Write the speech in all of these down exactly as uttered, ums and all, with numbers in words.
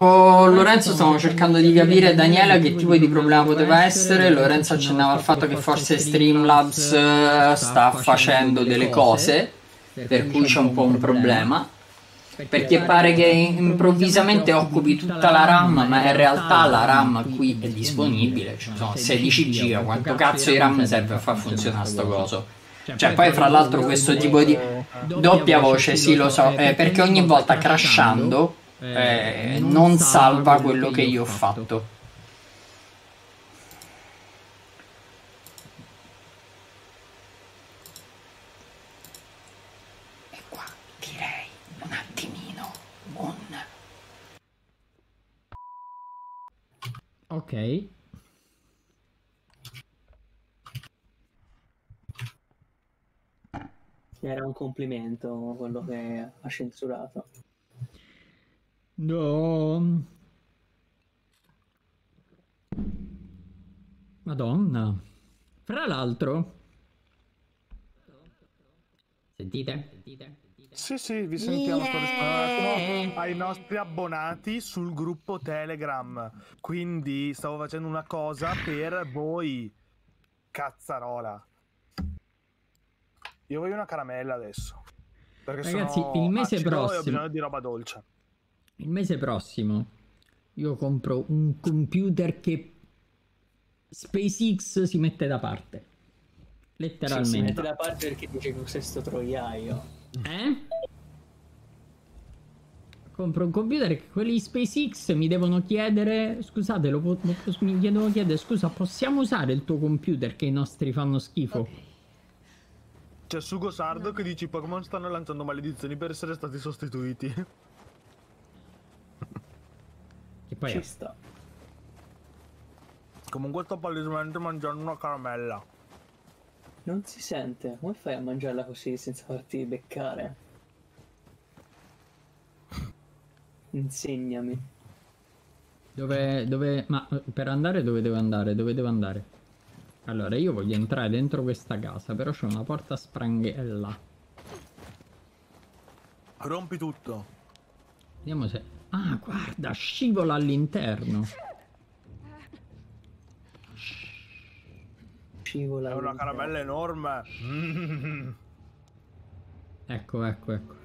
Oh, Lorenzo, stavamo cercando di capire, Daniela, che tipo di problema poteva essere. Lorenzo accennava al fatto che forse Streamlabs eh, sta facendo delle cose, per cui c'è un po' un problema. Perché pare che improvvisamente occupi tutta la RAM, ma in realtà la RAM qui è disponibile. Ci sono sedici giga, quanto cazzo di RAM serve a far funzionare sto coso? Cioè, poi fra l'altro questo tipo di doppia voce, sì lo so, eh, perché ogni volta crashando eh, non salva quello che io ho fatto. E qua direi un attimino un... Ok. Era un complimento quello che ha censurato. No. Madonna. Fra l'altro... Sentite? Sentite? Sì, sì, vi sentiamo. Sto rispondendo ai nostri abbonati sul gruppo Telegram. Quindi stavo facendo una cosa per voi. Cazzarola. Io voglio una caramella adesso. Perché Ragazzi, sono il mese acido prossimo... e ho bisogno di roba dolce. Il mese prossimo io compro un computer che SpaceX si mette da parte. Letteralmente. Sì, si mette da parte perché dice che un sesto troiaio. Eh? Compro un computer che quelli di SpaceX mi devono chiedere... Scusate, lo, po- lo, mi devono chiedere... Scusa, possiamo usare il tuo computer che i nostri fanno schifo? Okay. C'è Sugo Sardo che dice: i Pokémon stanno lanciando maledizioni per essere stati sostituiti. Che poi Ci è... sta. Comunque sto palesemente mangiando una caramella. Non si sente. Come fai a mangiarla così senza farti beccare? Insegnami. Dove, dove... Ma per andare dove devo andare? Dove devo andare? Allora, io voglio entrare dentro questa casa, però c'è una porta a spranghella. Rompi tutto. Vediamo se... Ah, guarda, scivola all'interno. Scivola. È una caramella enorme. Mm. Ecco, ecco, ecco.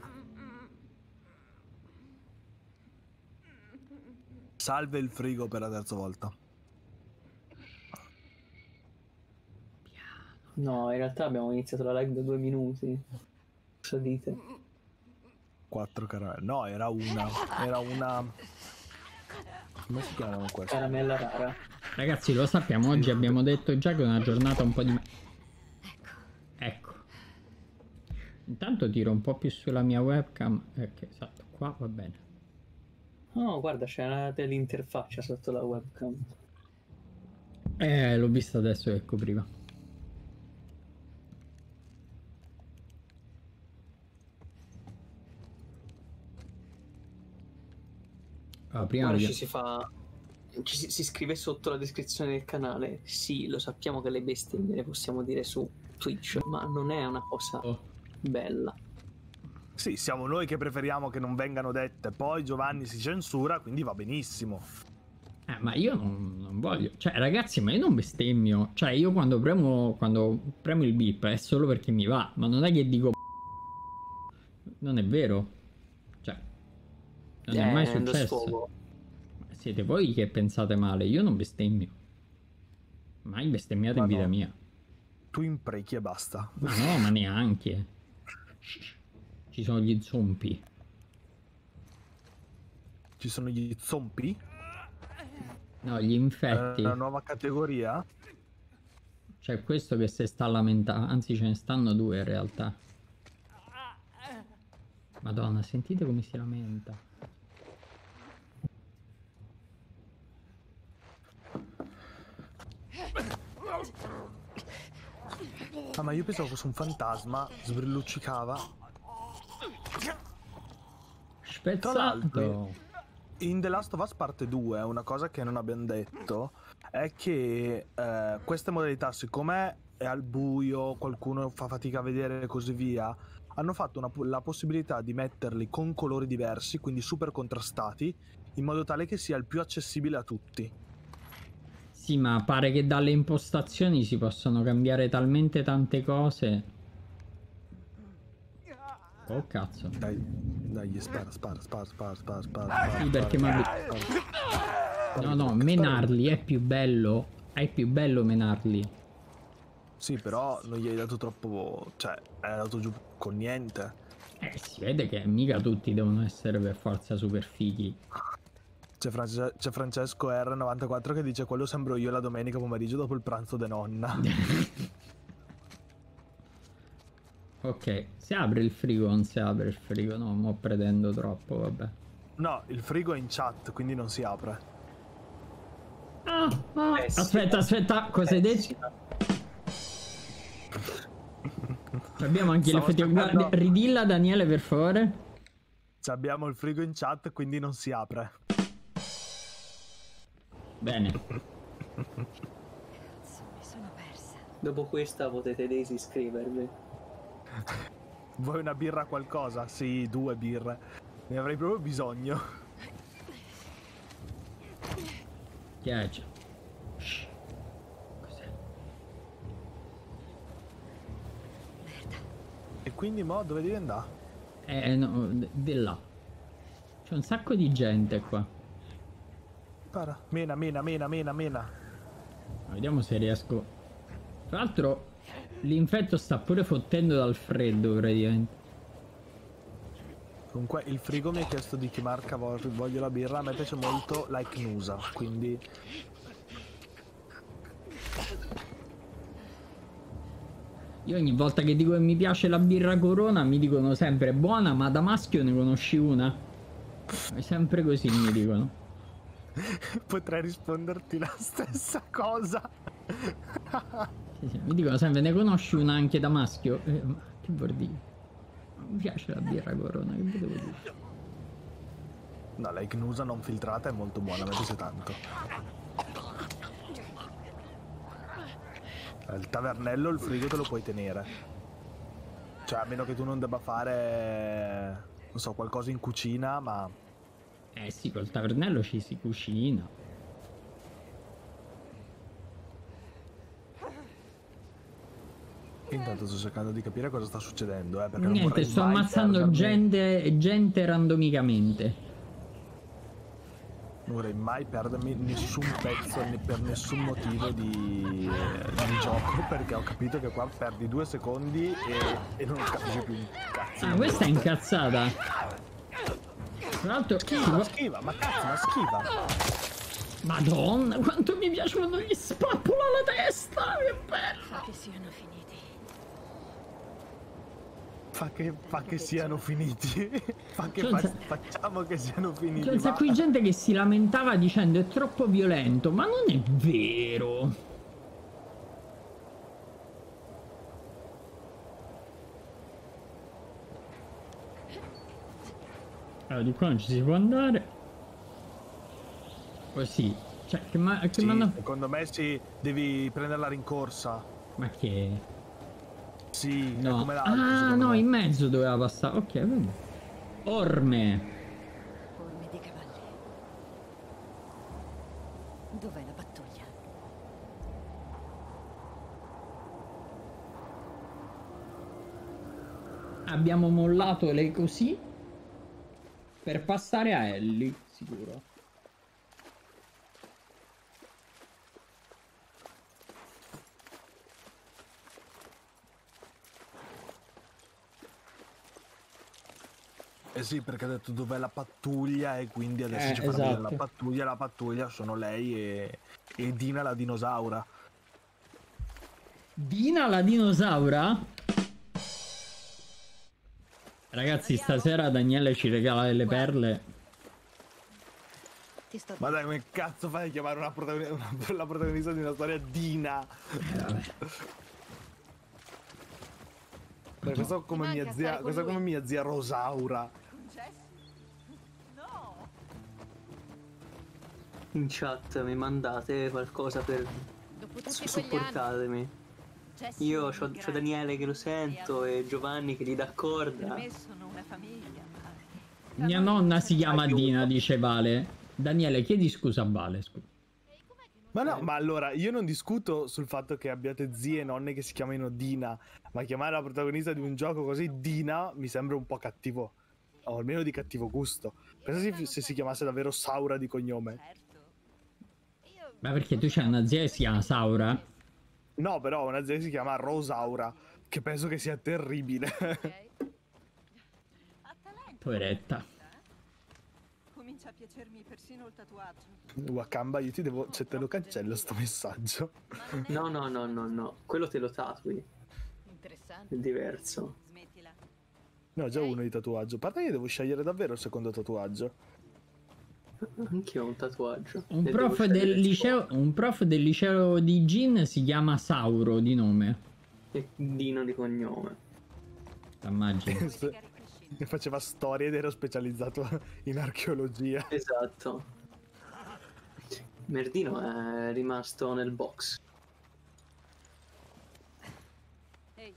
Salve il frigo per la terza volta. No, in realtà abbiamo iniziato la live da due minuti. Cosa dite? Quattro caramelle. No, era una. Era una... Come si chiamano queste? Caramella rara. Ragazzi, lo sappiamo, oggi abbiamo detto già che è una giornata un po' di... Ecco. Ecco. Intanto tiro un po' più sulla mia webcam. Ecco, esatto, qua va bene. Oh, guarda, c'è una dell'interfaccia sotto la webcam. Eh, l'ho vista adesso che copriva. Ah, prima Ora vediamo. ci si fa... Ci si, si scrive sotto la descrizione del canale. Sì, lo sappiamo che le bestemmie le possiamo dire su Twitch, ma non è una cosa Oh. bella. Sì, siamo noi che preferiamo che non vengano dette. Poi Giovanni si censura, quindi va benissimo. Eh, ma io non, non voglio. Cioè, ragazzi, ma io non bestemmio. Cioè, io quando premo, quando premo il beep è solo perché mi va. Ma non è che dico... Non è vero. Cioè, non Eh, è mai lo successo. sfogo. Siete voi che pensate male, io non bestemmio. Mai bestemmiato Ma in vita no. mia. Tu imprechi e basta. Ma no, ma neanche. Ci sono gli zompi. Ci sono gli zompi? No, gli infetti. È una nuova categoria? C'è questo che si sta lamentando. Anzi, ce ne stanno due in realtà. Madonna, sentite come si lamenta. Ah, ma io pensavo fosse un fantasma, sbrilluccicava. Tra l'altro, Spezzato. in The Last of Us parte due, una cosa che non abbiamo detto è che eh, queste modalità, siccome è al buio, qualcuno fa fatica a vedere e così via, hanno fatto una, la possibilità di metterli con colori diversi, quindi super contrastati, in modo tale che sia il più accessibile a tutti. Sì, ma pare che dalle impostazioni si possano cambiare talmente tante cose. Oh cazzo. Dai, dai, spara, spara, spara, spara, spara, spara. Sì, perché ma... No, no, menarli è più bello. È più bello menarli. Sì, però non gli hai dato troppo... Cioè, hai dato giù con niente. Eh, si vede che mica tutti devono essere per forza super fighi. C'è, France c'è Francesco R novantaquattro che dice: quello sembro io la domenica pomeriggio dopo il pranzo de nonna. Ok, si apre il frigo o non si apre il frigo? No, mo pretendo troppo, vabbè. No, il frigo è in chat, quindi non si apre. Ah, ah. Eh, sì. Aspetta, aspetta, cosa hai Eh, detto? sì. Abbiamo anche Stavo l'effettivo. aspettando- Guarda, ridilla Daniele per favore. Cioè, abbiamo il frigo in chat, quindi non si apre. Bene. Mi sono persa. Dopo questa potete disiscrivervi. Vuoi una birra qualcosa? Sì, due birre. Ne avrei proprio bisogno. Che è? Shh. Cos'è? Merda. E quindi mo dove devi andare? Eh, no, d- di là. C'è un sacco di gente qua. Para. Mena, mena, mena, mena, mena. Vediamo se riesco. Tra l'altro l'infetto sta pure fottendo dal freddo praticamente. Comunque il frigo mi ha chiesto di che marca vo- voglio la birra. A me piace molto Like Nusa, quindi... Io ogni volta che dico che mi piace la birra Corona mi dicono sempre buona, ma da maschio ne conosci una? È sempre così mi dicono. Potrei risponderti la stessa cosa. Sì, sì, mi dicono sempre ne conosci una anche da maschio? Eh, ma che vuol dire? Mi piace la birra Corona, che vi devo dire? No, Like Nusa non filtrata è molto buona, mi piace tanto. Il tavernello, il frigo te lo puoi tenere. Cioè, a meno che tu non debba fare, non so, qualcosa in cucina, ma... Eh sì, col tavernello ci si cucina. Intanto sto cercando di capire cosa sta succedendo, eh, perché non Niente, vorrei sto mai ammazzando perdermi- gente, gente randomicamente. Non vorrei mai perdermi nessun pezzo né per nessun motivo di, di gioco, perché ho capito che qua perdi due secondi e, e non capisci più un cazzo. Ah, questa è incazzata. Tra l'altro, Schiva, ma schiva, ma cazzo, ma schiva. Madonna, quanto mi piace quando gli spappola la testa, che bello. Fa che siano finiti. Fa che, fa che siano finiti. Fa che C'è un fa- sa- facciamo che siano finiti. C'è un sacco di va. gente che si lamentava dicendo è troppo violento, ma non è vero. Allora, di qua non ci si può andare. Così. Cioè, che ma... Che Sì, manda... secondo me sì, devi prendere la rincorsa. Ma che... Sì, è No. come l'altro. Ah, secondo no, me. in mezzo doveva passare. Ok, vedi. Orme. Orme di cavalli. Dov'è la pattuglia? Abbiamo mollato le così per passare a Ellie, sicuro. Eh sì, perché ha detto dov'è la pattuglia e quindi adesso Eh, ci fa vedere esatto. la pattuglia. La pattuglia sono lei e, e Dina la dinosaura. Dina la dinosaura? Ragazzi, stasera Daniele ci regala delle perle. Ti sto Ma dai, come cazzo fai a chiamare una protagoni- una- la protagonista di una storia Dina? Beh, questo come Ti mia manca zia, stare con questo lui. come mia zia Rosaura. In chat mi mandate qualcosa per Dopo tutti quegli supportatemi. anni. Jesse, Io c'ho, c'ho grazie. Daniele che lo sento e Giovanni che gli dà Per corda. me sono una famiglia, ma... Mia nonna si chiama Dina, dice Vale. Daniele, chiedi scusa a Vale, scusa. Ma no, ma allora, io non discuto sul fatto che abbiate zie e nonne che si chiamino Dina, ma chiamare la protagonista di un gioco così Dina mi sembra un po' cattivo, o almeno di cattivo gusto. Pensa se, se si chiamasse davvero Saura di cognome. Ma perché tu c'hai una zia che si chiama Saura? No, però una zia che si chiama Rosaura, che penso che sia terribile. Poveretta. Comincia a piacermi persino il tatuaggio. Wakamba, io ti devo... cioè te lo cancello sto messaggio. No, no, no, no, no. Quello te lo tatui. Interessante. È diverso. Smettila. Ne ho già uno di tatuaggio. A parte che devo scegliere davvero il secondo tatuaggio. Anch'io ho un tatuaggio. Un E prof, devo del scegliere il liceo, un prof del liceo di Gin si chiama Sauro di nome. suo. E Dino di cognome. Immagino. E faceva storie ed era specializzato in archeologia. Esatto. Merdino è rimasto nel box. Ehi.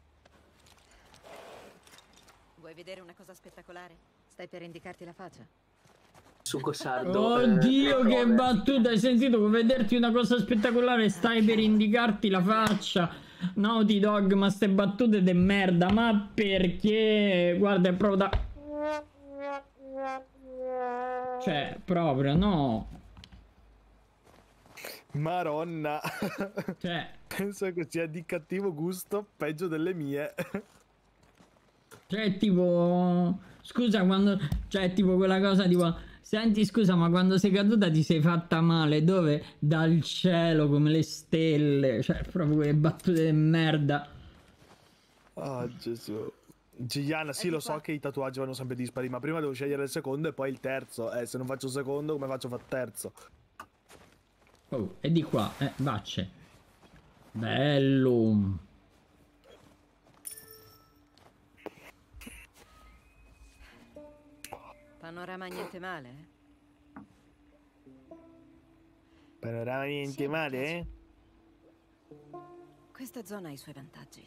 Vuoi vedere una cosa spettacolare? Stai per indicarti la faccia? Sugo sardo. Oddio, eh, che prove. battuta! Hai sentito? Vuoi vederti una cosa spettacolare? Stai per indicarti la faccia. Naughty Dog, ma ste battute de merda. Ma perché? Guarda, è proprio da... Cioè, proprio, no. Maronna. Cioè, Penso che sia di cattivo gusto, peggio delle mie. cioè, tipo... Scusa, quando... Cioè, tipo quella cosa, tipo... Senti, scusa, ma quando sei caduta ti sei fatta male? Dove? Dal cielo, come le stelle. Cioè, proprio quelle battute di merda. Oh, Gesù. Giuliana, sì, lo so che i tatuaggi vanno sempre dispari, ma prima devo scegliere il secondo e poi il terzo. Eh, se non faccio il secondo, come faccio a fare il terzo? Oh, e di qua, eh, vacce. Bello. Panorama niente male, eh? Panorama niente Sì, mi male, piace. eh? Questa zona ha i suoi vantaggi.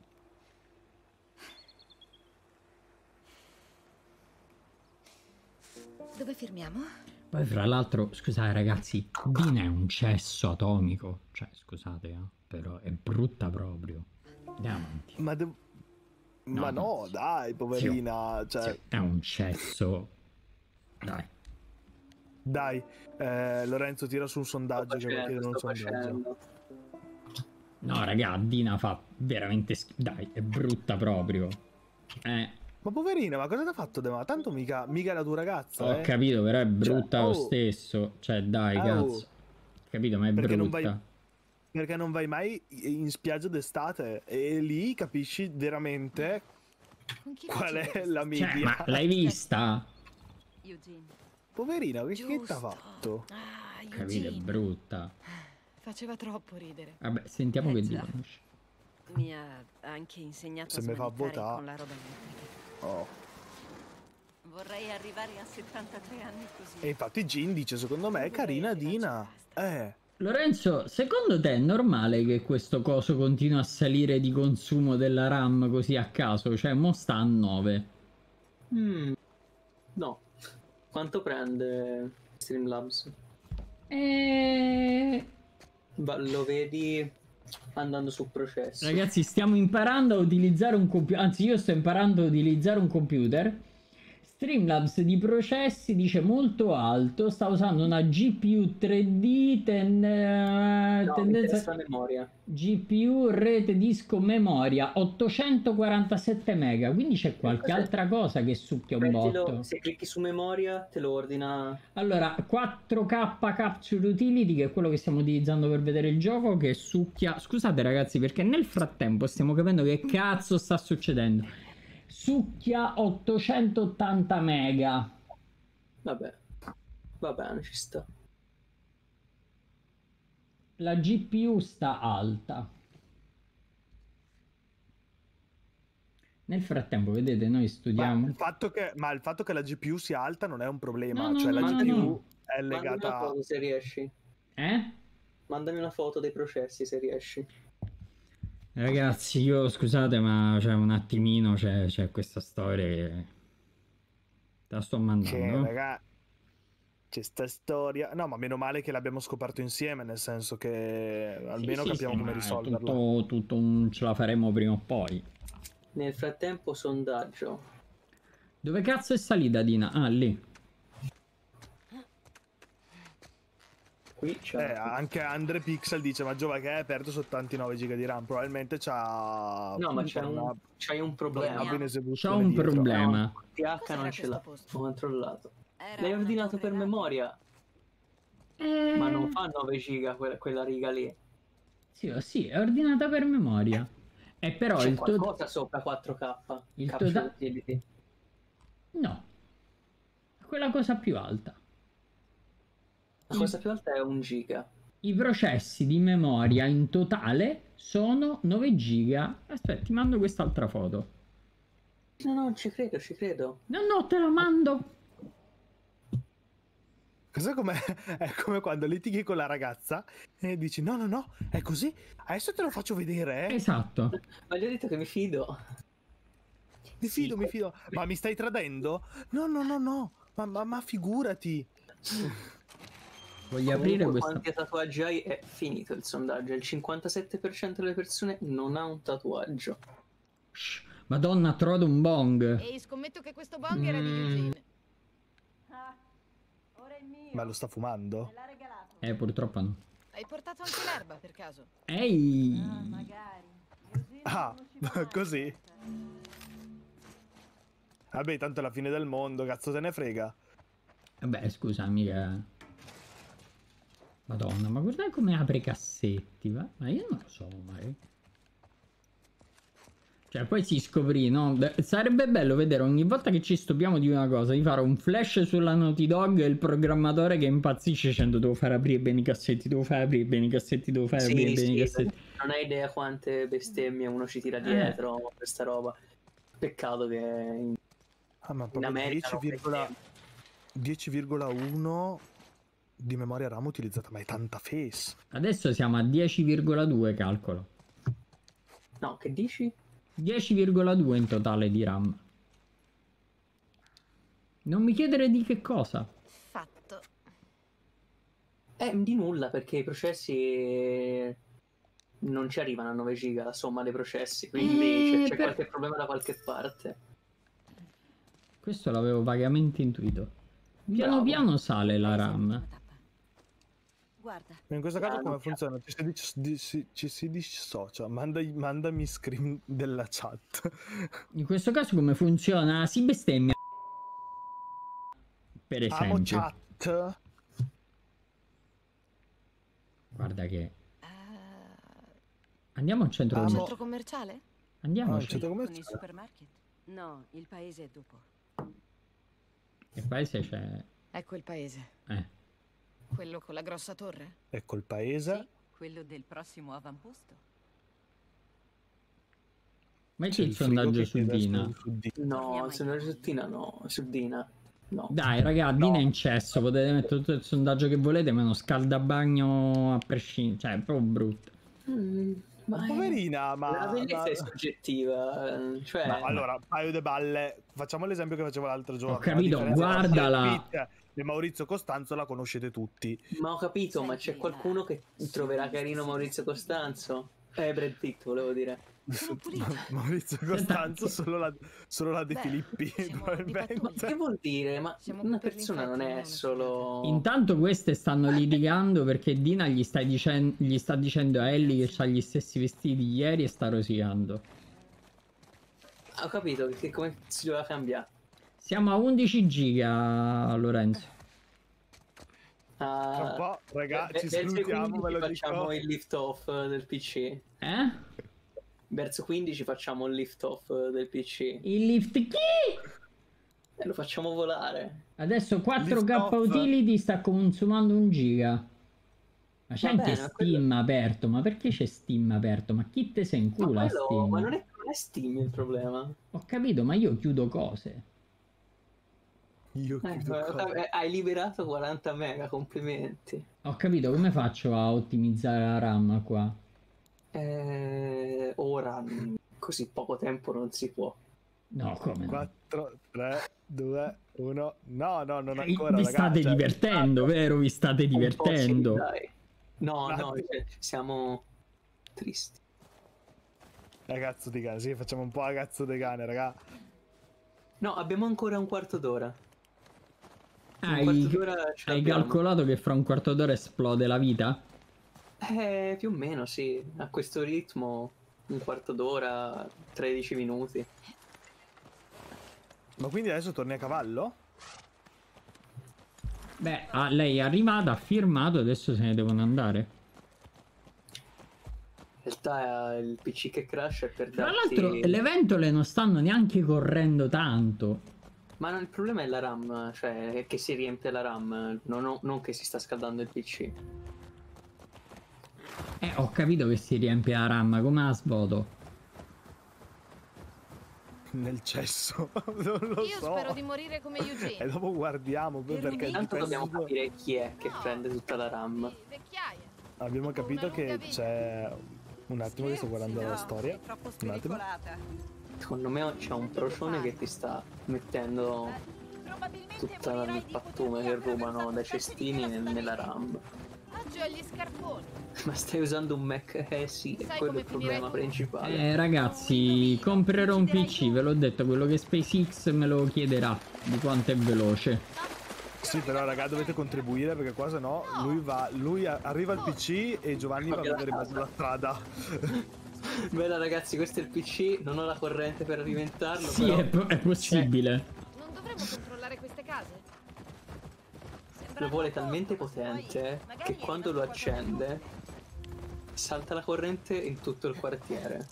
Dove firmiamo? Poi fra l'altro, scusate ragazzi, Dina è un cesso atomico. Cioè, scusate, eh, però è brutta proprio. Andiamo avanti. Ma, devo... No, ma no, no. dai, poverina. Cioè, Sì, è un cesso. Dai. dai, eh, Lorenzo, tira su un Sto sondaggio che facendo, chiedono un sto sondaggio. facendo. No, raga, Dina fa veramente schifo. Dai, è brutta proprio. Eh, Ma poverina, ma cosa ti ha fatto De Ma? Tanto mica, mica è la tua ragazza, ho eh? capito, però è brutta Cioè, lo oh. stesso. Cioè, dai, Oh. cazzo. Capito, ma è Perché non brutta. vai- Perché non vai mai in spiaggia d'estate e lì capisci veramente Con chi qual facevi è questa la Cioè, media. ma l'hai vista? Eugene. Poverina, che, che t'ha Giusto. fatto? Ah, Capito, è Eugene. brutta. Faceva troppo ridere. Vabbè, sentiamo Eh, che già. dicono. Mi ha anche insegnato Se a mi fa smanettare votare. con la roba elettrica. Oh. Vorrei arrivare a settantatré anni così. E infatti Gin dice, secondo me è carina Dina. Eh, Lorenzo, secondo te è normale che questo coso continua a salire di consumo della RAM così a caso? Cioè, mo sta a nove. Mm, no. Quanto prende Streamlabs? E... Va- Lo vedi andando su processo. Ragazzi, stiamo imparando a utilizzare un computer. Anzi, io sto imparando a utilizzare un computer. Streamlabs di processi dice molto alto. Sta usando una G P U tre D ten... eh, No, mi tendenza interessa la memoria. G P U rete disco memoria ottocentoquarantasette mega. Quindi c'è qualche Cos'è? altra cosa che succhia un Mettilo- botto. se clicchi su memoria te lo ordina. Allora, quattro K Capture Utility, che è quello che stiamo utilizzando per vedere il gioco, che succhia... Scusate ragazzi, perché nel frattempo stiamo capendo che cazzo sta succedendo. Succhia ottocentottanta mega. Vabbè, va bene, ci sta. La G P U sta alta. Nel frattempo, vedete, noi ma studiamo... il, fatto che, ma il fatto che la G P U sia alta non è un problema. No, no, cioè no, la no, G P U no. è Mandami una legata... foto se riesci. Eh? Mandami una foto dei processi se riesci. Ragazzi, io scusate, ma c'è un attimino, c'è, c'è questa storia che... Te la sto Che, mandando. raga... c'è sta storia. No, ma meno male che l'abbiamo scoperto insieme, nel senso che almeno Sì, sì, capiamo sì, come ma è risolverla. Tutto, tutto un... ce la faremo prima o poi. Nel frattempo, sondaggio. Dove cazzo è salita Dina? Ah, lì. Qui c'è. Eh, anche Andre Pixel dice: ma Giova che hai aperto soltanto nove giga di RAM. Probabilmente c'ha. No, ma c'è una- un, c'hai un problema. una ben C'ho esecuzione un dietro. problema. No, T H Cos'era non ce l'ha. questo posto? Ho controllato. Era L'hai una ordinato torre per radio. memoria, Eh... ma non fa nove giga quella, quella riga lì. Sì, oh, sì, è ordinata per memoria. E però C'è il tuo... qualcosa sopra quattro K. Il Capture tota- utility. No. Quella cosa più alta. La cosa più alta è un giga. I processi di memoria in totale sono nove giga. Aspetta, ti mando quest'altra foto. No, no, ci credo, ci credo. No, no, te la mando. Cos'è come? È come quando litighi con la ragazza e dici: no, no, no, è così. Adesso te lo faccio vedere, eh. Esatto. Ma gli ho detto che mi fido. Mi fido, mi fido. Ma mi stai tradendo? No, no, no, no. Ma, ma, ma figurati. Voglio aprire Comunque, questa... quanti tatuaggi hai? È finito il sondaggio. Il cinquantasette per cento delle persone non ha un tatuaggio. Shh, Madonna, ha trovato un bong. E scommetto che questo bong era di Mm. Eugene. Ah, ora è mio. Ma lo sta fumando? Me l'ha regalato. Eh, purtroppo no. Hai portato anche l'erba per caso? Ehi. Ah, magari. Così Ah, non ci va mai. così? Vabbè, tanto è la fine del mondo, cazzo te ne frega. Vabbè, scusa, mica... Madonna, ma guarda come apre i cassetti, va? Ma io non lo so, mai. Cioè, poi si scoprì, no? Beh, sarebbe bello vedere ogni volta che ci stupiamo di una cosa, di fare un flash sulla Naughty Dog e il programmatore che impazzisce dicendo devo fare aprire bene i cassetti, devo fare aprire bene i cassetti, devo fare aprire Sì, bene i sì, cassetti. non hai idea quante bestemmie uno ci tira dietro questa roba. Peccato che in, Ah, ma in proprio America non bestemmia. dieci virgola uno di memoria RAM utilizzata, ma è tanta face. Adesso siamo a dieci virgola due, calcolo. No, che dici? dieci virgola due in totale di RAM. Non mi chiedere di che cosa. Fatto. Eh, di nulla, perché i processi non ci arrivano a nove giga la somma dei processi, quindi Eh, c'è, c'è per- qualche problema da qualche parte. Questo l'avevo vagamente intuito. Piano Bravo. piano sale la Questa è RAM. l'ultima tappa. Guarda, Ma in questo caso Piano, come piano. funziona? Ci si, dis- di- si- ci si dissocia, Manda- mandami screen della chat. In questo caso come funziona? Si bestemmia. Per Amo esempio. chat. Guarda che... Ah, Andiamo al centro Amo- commerciale. centro commerciale? Andiamo. Ah, al il centro- centro con il commerciale. supermarket? No, il paese è dopo. Che paese c'è? Ecco il paese. Eh. Quello con la grossa torre? Ecco il paese. Sì, quello del prossimo avamposto. Metti C'è il frigo sondaggio che su chiede Dina. su- su Dina. No, Torniamo se ai non campi. su Dina no, su Dina no. Dai, raga, Dina è in cesso. Potete mettere tutto il sondaggio che volete, ma uno scaldabagno a prescindere. Cioè, è proprio brutto. Mm, ma è- Poverina, ma... la bellezza ma- è soggettiva, eh, cioè ma allora, paio di balle. Facciamo l'esempio che facevo l'altro giorno. Ho capito, La differenza tra guardala. Brad Pitt e Maurizio Costanzo la conoscete tutti. ma ho capito, ma Senti, c'è qualcuno che ma- troverà carino Maurizio Costanzo? Eh, Brad Pitt, volevo dire. Sono pulita. Maurizio Senta, Costanzo che- solo la, solo la De Beh, Filippi siamo di probabilmente. Ma che vuol dire? Ma Siamo una per persona non l'infarto, è non solo... Intanto queste stanno litigando perché Dina gli, stai dicen- gli sta dicendo a Ellie che ha gli stessi vestiti di ieri e sta rosicando. Ho capito, che come si doveva cambiare? Siamo a undici giga, Lorenzo. Ah, Tra un po', raga, ve- ci verso i salutiamo, quindici ve lo facciamo dico. il lift off del P C. Eh? Verso quindici facciamo il lift off del P C. Il lift chi? E lo facciamo volare. Adesso quattro K Lift off. utility sta consumando un giga. Ma c'è Va anche bene, Steam quello- aperto. Ma perché c'è Steam aperto? Ma chi te se Ma, incula quello- Steam? ma non, è, non è Steam il problema. Ho capito, ma io chiudo cose. Io Eh, chiudo eh, qua. hai liberato quaranta mega, complimenti. Ho capito, come faccio a ottimizzare la RAM qua? Eh, ora, in così poco tempo non si può. No, come no? quattro, tre, due, Uno. No, no, non Eh, ancora, Vi ragazzi. state cioè- divertendo, vero? Vi state Un po' sì, divertendo. dai. No, Un no, attimo. cioè, siamo tristi. Ragazzo di cane, sì, facciamo un po' ragazzo di cane, raga. No, abbiamo ancora un quarto d'ora. Un Hai, quarto d'ora ce hai l'abbiamo. calcolato che fra un quarto d'ora esplode la vita? Eh, più o meno, sì. A questo ritmo, un quarto d'ora, tredici minuti. Ma quindi adesso torni a cavallo? Beh, ah, lei è arrivata, ha firmato, adesso se ne devono andare. In realtà il P C che crash è per Tra darti... l'altro le ventole non stanno neanche correndo tanto. Ma no, il problema è la RAM, cioè è che si riempie la RAM, non, ho- non che si sta scaldando il P C. Eh, ho capito che si riempie la RAM, come a svuoto. Nel cesso. Non lo Io so. spero di morire come E Eugene. dopo guardiamo poi perché il Intanto dobbiamo cesso- capire chi è che No, prende tutta la RAM. Di vecchiaia. Abbiamo Dopo capito una che lunga vita. c'è un attimo che sto guardando la storia. Troppo Un attimo. spericolata. Secondo me c'è un procione che ti sta mettendo Probabilmente tutta morirai il di pattume che ipotermia rubano dai attraverso cestini il nel- nella RAM. Oggi ho gli scarponi. Ma stai usando un Mac? Eh sì, è Sai quello come il problema finirai tu? principale. Eh ragazzi, comprerò un P C, ve l'ho detto, quello che SpaceX me lo chiederà di quanto è veloce. Sì, però raga, dovete contribuire perché qua se no lui va, lui a- arriva al P C e Giovanni va a vedere in mezzo alla strada. Bella ragazzi, questo è il P C, non ho la corrente per alimentarlo, Sì, però è, po- è possibile. Non dovremmo controllare queste case? lo vuole talmente potente che quando lo accende salta la corrente in tutto il quartiere.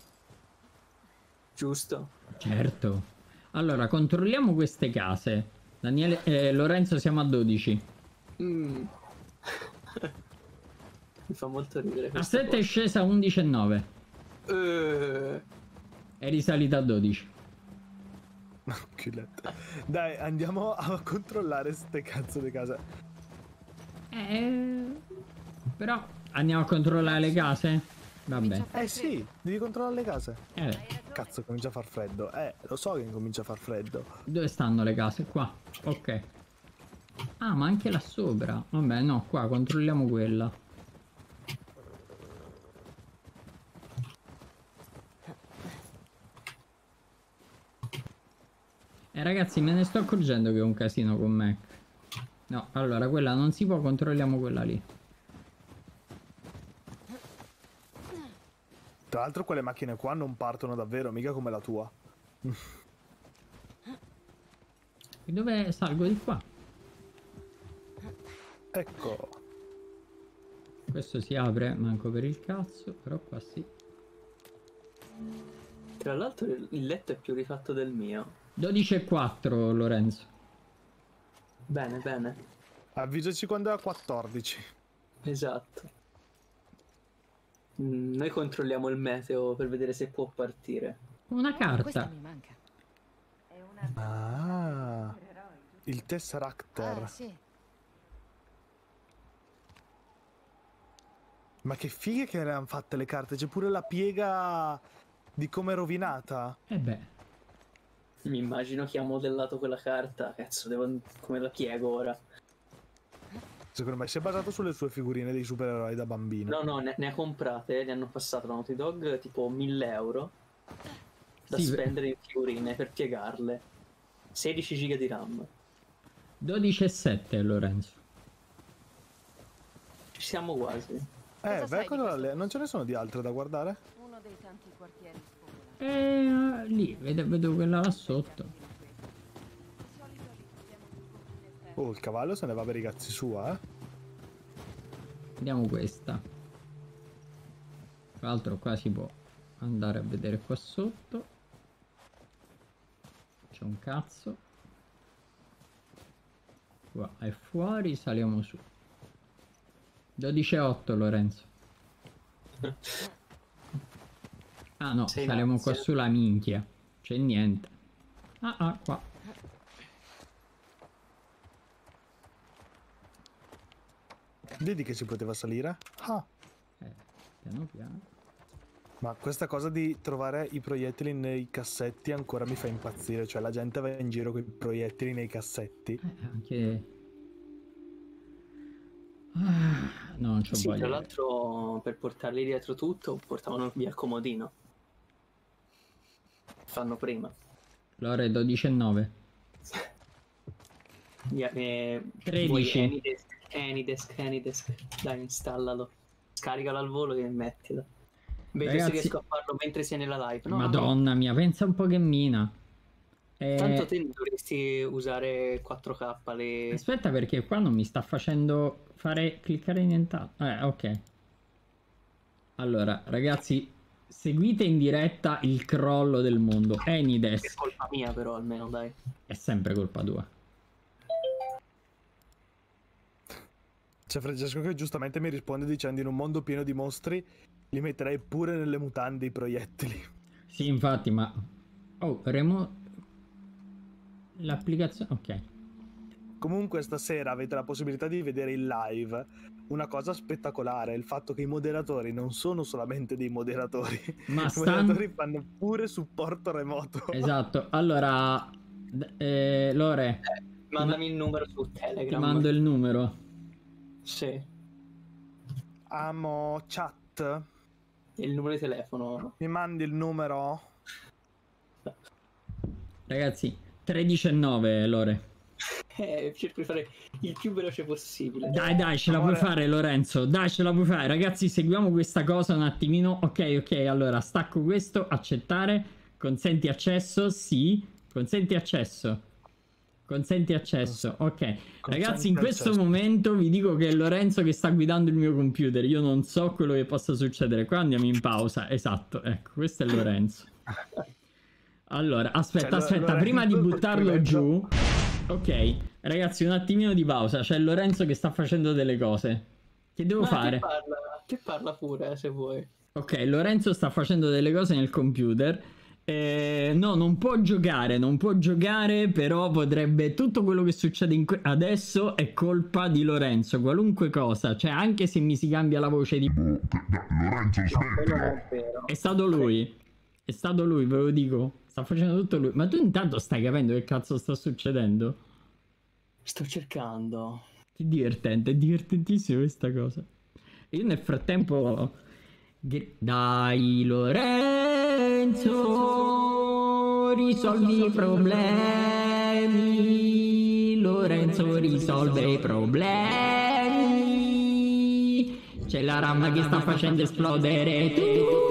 Giusto? Certo. Allora, controlliamo queste case. Daniele, eh, Lorenzo, siamo a dodici. Mm. Mi fa molto ridere A questa sette è scesa a undici e nove. cosa. Eh, È risalita a dodici. Culette. Dai, andiamo a controllare ste cazzo di case. Eh, però andiamo a controllare le case? Vabbè. Eh sì, devi controllare le case. Eh, Cazzo, comincia a far freddo. Eh, lo so che comincia a far freddo. dove stanno le case? Qua. Ok. Ah, ma anche là sopra. Vabbè, no, qua controlliamo quella. Eh ragazzi, me ne sto accorgendo che è un casino con Mac. No, allora quella non si può, controlliamo quella lì. Tra l'altro quelle macchine qua non partono davvero, mica come la tua. E dove salgo di qua? Ecco. Questo si apre, manco per il cazzo, però qua sì. Tra l'altro il il letto è più rifatto del mio. dodici e quattro, Lorenzo. Bene, bene. Avvisaci quando è a quattordici. Esatto. Mm, noi controlliamo il meteo per vedere se può partire. Una Questa carta. mi manca. Ah, il Tesseracter. Ah, sì. Ma che fighe che le hanno fatte le carte. C'è pure la piega di come è rovinata. E beh. Mi immagino chi ha modellato quella carta. Cazzo, devo... come la piego ora? Secondo me si è basato sulle sue figurine dei supereroi da bambino. No, no, ne, ne ha comprate, ne hanno passato la Naughty Dog tipo mille euro da Sì, spendere in figurine per piegarle. sedici giga di RAM. dodici e sette, Lorenzo. Ci siamo quasi. Eh, Cosa beh, sai di quello questo là, non ce ne sono di altre da guardare? Uno dei tanti quartieri spopolati. E lì, vedo, vedo quella là sotto. Oh, il cavallo se ne va per i cazzi sua, eh. Vediamo questa. Tra l'altro qua si può andare a vedere qua sotto. C'è un cazzo. Qua è fuori, saliamo su. dodici e otto, Lorenzo. Ah no, Sei in saliamo ansia. qua sulla minchia. C'è niente. Ah ah, qua. Vedi che si poteva salire? Ah, Eh, piano piano. Ma questa cosa di trovare i proiettili nei cassetti ancora mi fa impazzire, cioè la gente va in giro con i proiettili nei cassetti. Eh, anche... Ah, no, non c'ho Sì, voglia. tra l'altro per portarli dietro tutto portavano via il comodino. Fanno prima. L'ora è dodici e nove. Via, eh, tredici. vuoi Anydesk, Anydesk, Anydesk. Dai, installalo. Scaricalo al volo e mettilo. Vedo Ragazzi... se riesco a farlo mentre sei nella live. No, Madonna mia, pensa un po' che mina. Eh... Tanto te dovresti usare quattro K le... Aspetta, perché qua non mi sta facendo fare cliccare nient'altro. Eh, ok. Allora, ragazzi, seguite in diretta il crollo del mondo. Anydesk. È colpa mia però, almeno, dai. È sempre colpa tua. C'è Francesco che giustamente mi risponde dicendo: in un mondo pieno di mostri li metterei pure nelle mutande i proiettili. Sì, infatti, ma... Oh, remo... L'applicazione... Ok. Comunque stasera avete la possibilità di vedere in live una cosa spettacolare, il fatto che i moderatori non sono solamente dei moderatori, Ma i stan... moderatori fanno pure supporto remoto. Esatto, allora... Eh, Lore... Eh, mandami il numero su Telegram. Ti mando il numero. Sì. Amo chat. Il numero di telefono. Mi mandi il numero? Ragazzi, tredici e nove, Lore. Eh, cerco di fare il più veloce possibile. Dai, dai, ce la puoi fare, Lorenzo. Dai, ce la puoi fare. Ragazzi, seguiamo questa cosa un attimino. Ok, ok, allora, stacco questo, accettare. Consenti accesso, sì. Consenti accesso. Consenti accesso, ok. Consenti Ragazzi, in questo accesso. momento vi dico che è Lorenzo che sta guidando il mio computer. Io non so quello che possa succedere. Qua andiamo in pausa. Esatto, ecco, questo è Lorenzo. Allora, aspetta, cioè, aspetta, Lorenzo, prima di buttarlo giù... Ok, ragazzi, un attimino di pausa. C'è Lorenzo che sta facendo delle cose. Che devo Ma fare? Che parla, che parla pure, se vuoi. Ok, Lorenzo sta facendo delle cose nel computer. Eh, no, non può giocare, non può giocare, però potrebbe... Tutto quello che succede in que... adesso è colpa di Lorenzo, qualunque cosa. Cioè, anche se mi si cambia la voce di... Lorenzo, smettila. È stato lui. È stato lui, ve lo dico. Sta facendo tutto lui. Ma tu intanto stai capendo che cazzo sta succedendo? Sto cercando. Che divertente, è divertentissima questa cosa. Io nel frattempo... Dai Lorenzo, risolvi i problemi. Lorenzo risolve i problemi. C'è la RAM che sta facendo esplodere tutto.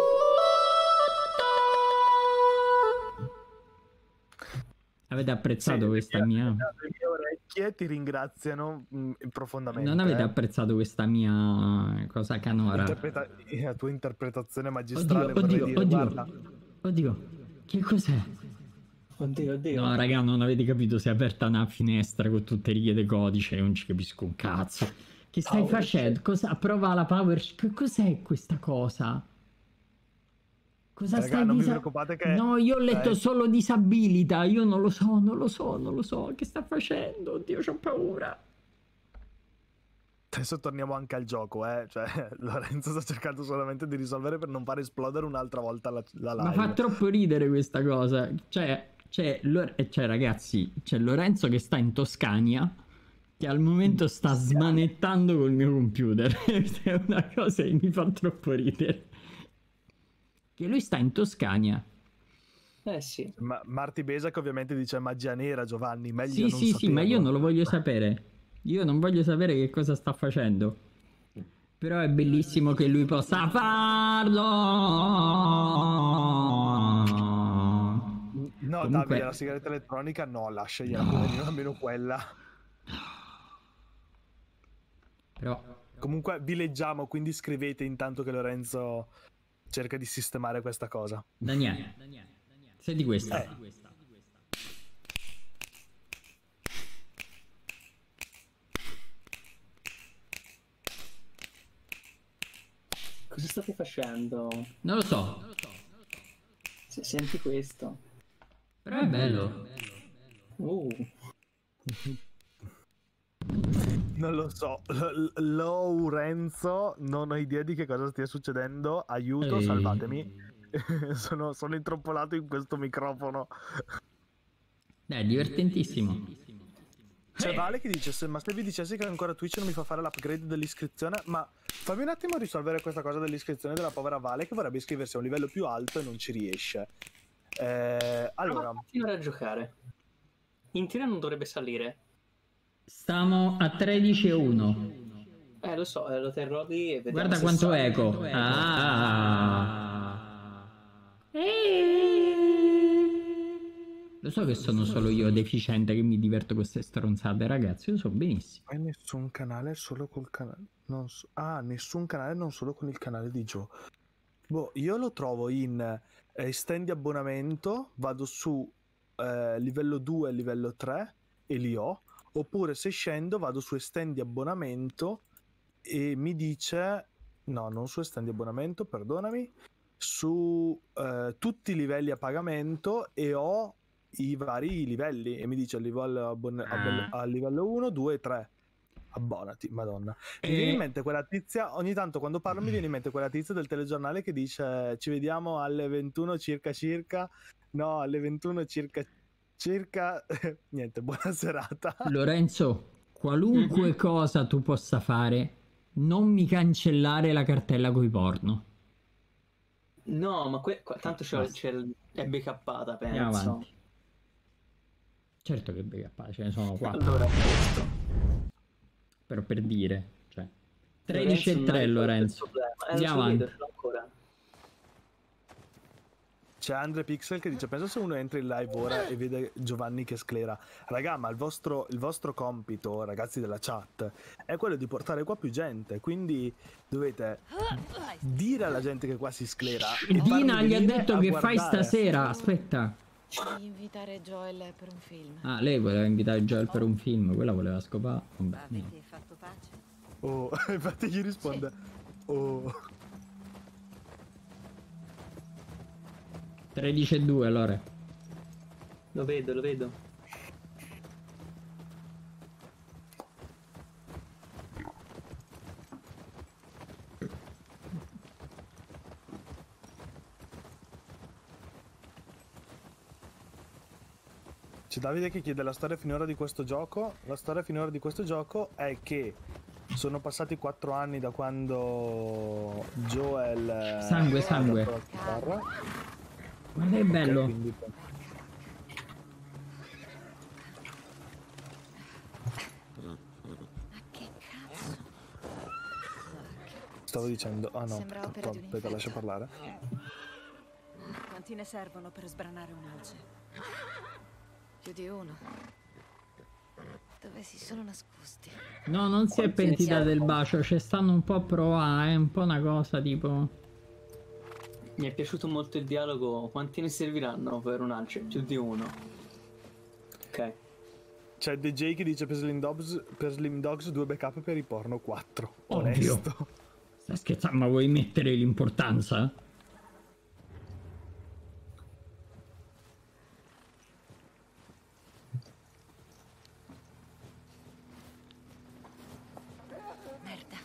Avete apprezzato sì, questa mia... Le mie orecchie ti ringraziano mh, profondamente. Non avete eh? apprezzato questa mia cosa canora? Interpreta... La tua interpretazione magistrale, oddio, vorrei oddio, dire, oddio, guarda. Oddio, che cos'è? Oddio, oddio. No, raga, non avete capito, si è aperta una finestra con tutte righe di codice, non ci capisco un cazzo. Che stai power facendo? Cosa? Prova la power... Che cos'è questa cosa? Cosa Raga, stai non disa... vi preoccupate che... No, io ho letto eh. solo disabilità, io non lo so, non lo so, non lo so. Che sta facendo? Oddio, c'ho paura. Adesso torniamo anche al gioco, eh. Cioè, Lorenzo sta cercando solamente di risolvere per non far esplodere un'altra volta la, la live. Ma fa troppo ridere questa cosa. Cioè, c'è, cioè, ragazzi, c'è Lorenzo che sta in Toscania, che al momento sta smanettando col mio computer. È una cosa che mi fa troppo ridere. Che lui sta in Toscania. Eh sì. Ma Marti Besac ovviamente dice magia nera, Giovanni, meglio sì, non sì, saperlo. Sì, ma io non lo voglio sapere. Io non voglio sapere che cosa sta facendo. Però è bellissimo che lui possa farlo. No, comunque... Davide, la sigaretta elettronica no, lasciagliela, no. Almeno quella. Però... Comunque vi leggiamo, quindi scrivete intanto che Lorenzo cerca di sistemare questa cosa. Daniele, senti questa. Eh. Cosa state facendo? Non lo so. Se senti questo. Però è bello. Uh. Non lo so. L- Lorenzo, non ho idea di che cosa stia succedendo. Aiuto, Ehi. salvatemi. sono, sono intrappolato in questo microfono. È divertentissimo. C'è Eh. Vale che dice: se, ma se vi dicessi che ancora Twitch non mi fa fare l'upgrade dell'iscrizione, ma fammi un attimo risolvere questa cosa dell'iscrizione della povera Vale che vorrebbe iscriversi a un livello più alto e non ci riesce. Eh, allora, continuare a giocare. In teoria non dovrebbe salire. Stiamo a tredici e uno. Eh, lo so, eh, lo terrò lì e vediamo. Guarda se quanto sale. eco. Ah. Lo so che sono solo io deficiente che mi diverto con queste stronzate, ragazzi. Io so benissimo. hai nessun canale solo col canale. Non so, ah, nessun canale non solo con il canale di Joe. Boh, io lo trovo in eh, estendi abbonamento, vado su eh, livello due e livello tre e li ho. Oppure se scendo vado su estendi abbonamento e mi dice no, non su estendi abbonamento, perdonami, su eh, tutti i livelli a pagamento e ho i vari livelli e mi dice a livello, abbon- abbon- a livello uno, due e tre. Abbonati, madonna. Mi E- viene in mente quella tizia, ogni tanto quando parlo mi viene in mente quella tizia del telegiornale che dice ci vediamo alle ventuno circa circa, no, alle ventuno circa circa, niente, buona serata. Lorenzo, qualunque Mhm. cosa tu possa fare, non mi cancellare la cartella coi porno. No, ma que- qua- tanto c'è, Basta. c'è il- è backuppata, Andiamo penso. avanti. Certo che backup, ce ne sono quattro. Allora, questo. Però per dire, cioè. tredici e non tre ha risolto il Lorenzo. problema. Eh, lo Andiamo so, vedo, avanti. ce l'ho ancora. C'è Andre Pixel che dice pensa se uno entra in live ora e vede Giovanni che sclera. Raga, ma il vostro, il vostro compito, ragazzi della chat, è quello di portare qua più gente, quindi dovete dire alla gente che qua si sclera e Dina farli gli ha venire detto a che fai guardare. stasera, aspetta. Di invitare Joel per un film. Ah, lei voleva invitare Joel per un film, quella voleva scopare. Vabbè, no. Avete fatto pace? Oh, infatti gli risponde oh. tredici e due allora. Lo vedo, lo vedo. C'è Davide che chiede la storia finora di questo gioco. La storia finora di questo gioco è che sono passati quattro anni da quando Joel eh, Sangue, ha sangue. dato la chitarra. Guarda che bello. Ok, quindi- Ma che cazzo? Stavo dicendo, ah no, Sembra opera di un aspetta, lascia infetto. parlare. Quanti ne servono per sbranare un'alce? Più di uno. Dove si sono nascosti? No, non si è pentita del bacio, ci stanno un po' a provare, è un po' una cosa tipo... Mi è piaciuto molto il dialogo. Quanti ne serviranno per un alce? Più di uno. Ok. C'è D J che dice per Slim Dogs, per Slim Dogs due backup per i porno quattro. Ovvio. Onesto. Stai scherzando, ma vuoi mettere l'importanza? Merda.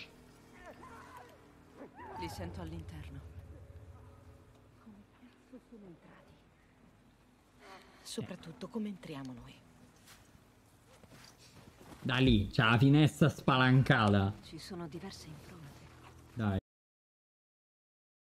Li sento all'interno. Come cazzo sono entrati? Soprattutto come entriamo noi. Da lì, c'è la finestra spalancata. Ci sono diverse impronte.